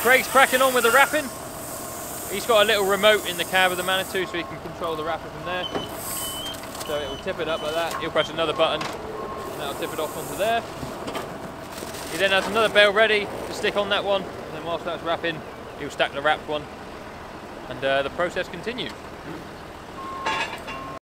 Craig's cracking on with the wrapping. He's got a little remote in the cab of the Manitou so he can control the wrapper from there. So it will tip it up like that. He'll press another button and that'll tip it off onto there. He then has another bale ready to stick on that one, and then whilst that's wrapping, he'll stack the wrapped one, and the process continues.